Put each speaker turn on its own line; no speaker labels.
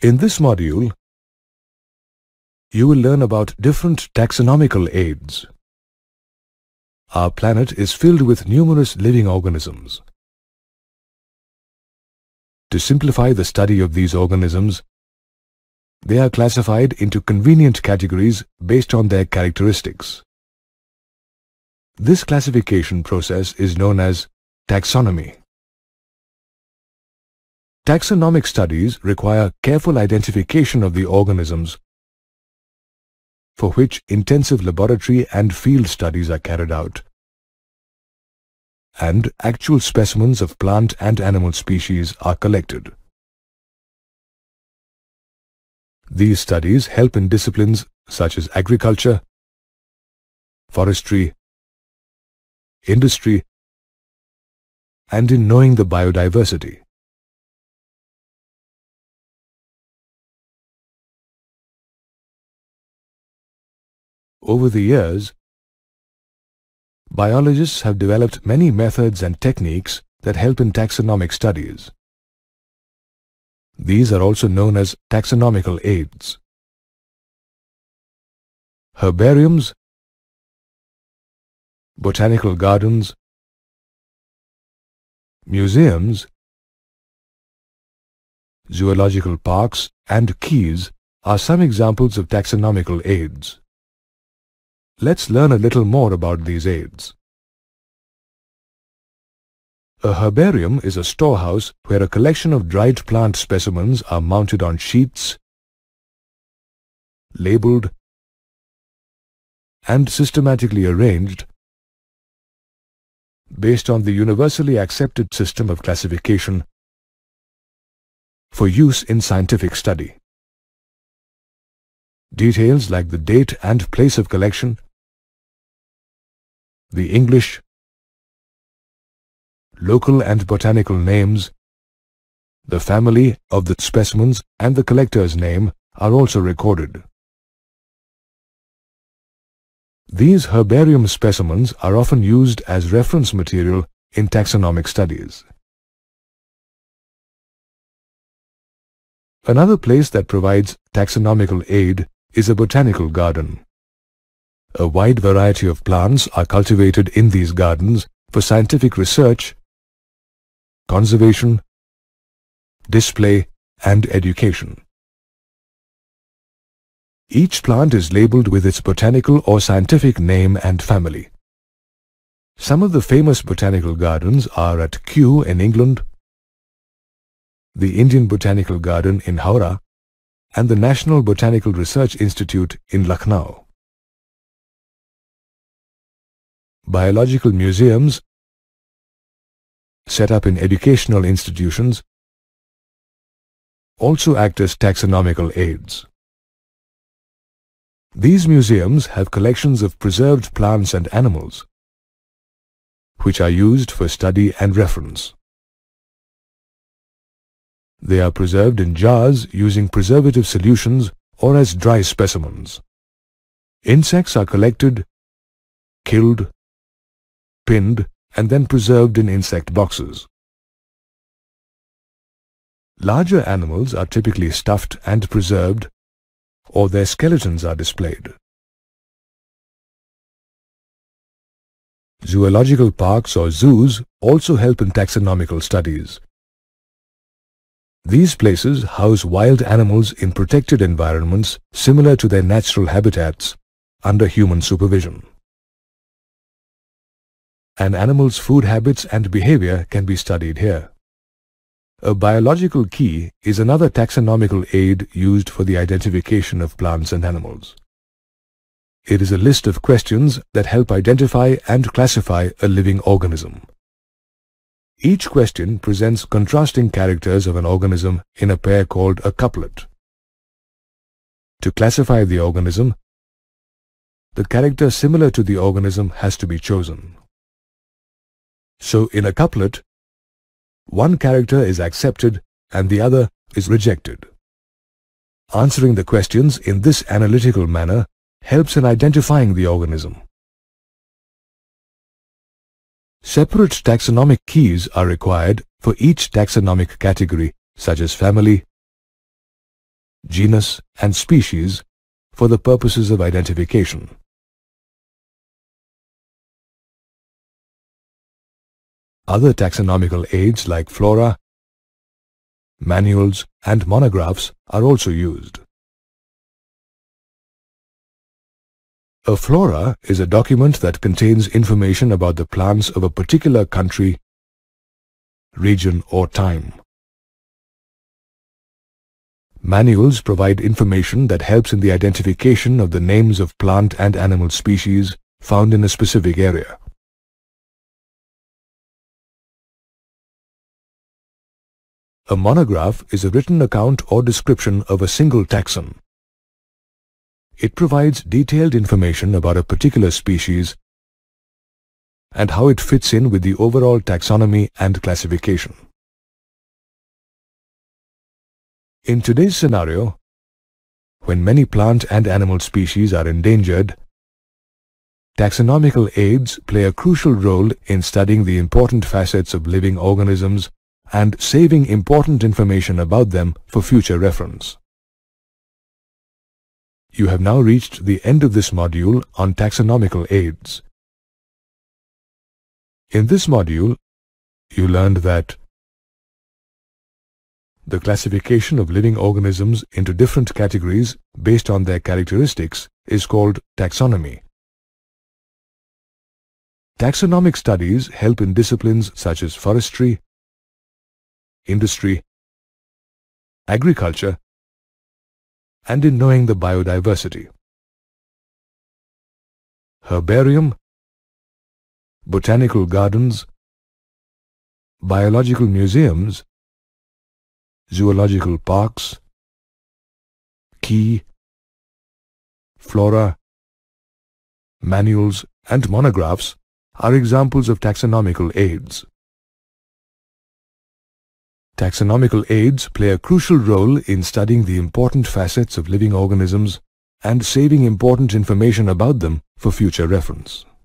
In this module, you will learn about different taxonomical aids. Our planet is filled with numerous living organisms. To simplify the study of these organisms, they are classified into convenient categories based on their characteristics. This classification process is known as taxonomy. Taxonomic studies require careful identification of the organisms, for which intensive laboratory and field studies are carried out, and actual specimens of plant and animal species are collected. These studies help in disciplines such as agriculture, forestry, industry, and in knowing the biodiversity. Over the years, biologists have developed many methods and techniques that help in taxonomic studies. These are also known as taxonomical aids. Herbariums, botanical gardens, museums, zoological parks, and quays are some examples of taxonomical aids. Let's learn a little more about these aids. A herbarium is a storehouse where a collection of dried plant specimens are mounted on sheets, labeled, and systematically arranged based on the universally accepted system of classification for use in scientific study. Details like the date and place of collection, the English, local and botanical names, the family of the specimens, and the collector's name are also recorded. These herbarium specimens are often used as reference material in taxonomic studies. Another place that provides taxonomical aid is a botanical garden. A wide variety of plants are cultivated in these gardens for scientific research, conservation, display, and education. Each plant is labeled with its botanical or scientific name and family. Some of the famous botanical gardens are at Kew in England, the Indian Botanical Garden in Howrah, and the National Botanical Research Institute in Lucknow. Biological museums, set up in educational institutions, also act as taxonomical aids. These museums have collections of preserved plants and animals, which are used for study and reference. They are preserved in jars using preservative solutions or as dry specimens. Insects are collected, killed, pinned, and then preserved in insect boxes. Larger animals are typically stuffed and preserved, or their skeletons are displayed. Zoological parks or zoos also help in taxonomical studies. These places house wild animals in protected environments similar to their natural habitats under human supervision. An animal's food habits and behavior can be studied here. A biological key is another taxonomical aid used for the identification of plants and animals. It is a list of questions that help identify and classify a living organism. Each question presents contrasting characters of an organism in a pair called a couplet. To classify the organism, the character similar to the organism has to be chosen. So in a couplet, one character is accepted and the other is rejected. Answering the questions in this analytical manner helps in identifying the organism. Separate taxonomic keys are required for each taxonomic category, such as family, genus, and species for the purposes of identification. Other taxonomical aids like flora, manuals, and monographs are also used. A flora is a document that contains information about the plants of a particular country, region, or time. Manuals provide information that helps in the identification of the names of plant and animal species found in a specific area. A monograph is a written account or description of a single taxon. It provides detailed information about a particular species and how it fits in with the overall taxonomy and classification. In today's scenario, when many plant and animal species are endangered, taxonomical aids play a crucial role in studying the important facets of living organisms and saving important information about them for future reference. You have now reached the end of this module on taxonomical aids. In this module, you learned that the classification of living organisms into different categories based on their characteristics is called taxonomy. Taxonomic studies help in disciplines such as forestry, industry, agriculture, and in knowing the biodiversity. Herbarium, botanical gardens, biological museums, zoological parks, key, flora, manuals, and monographs are examples of taxonomical aids. Taxonomical aids play a crucial role in studying the important facets of living organisms and saving important information about them for future reference.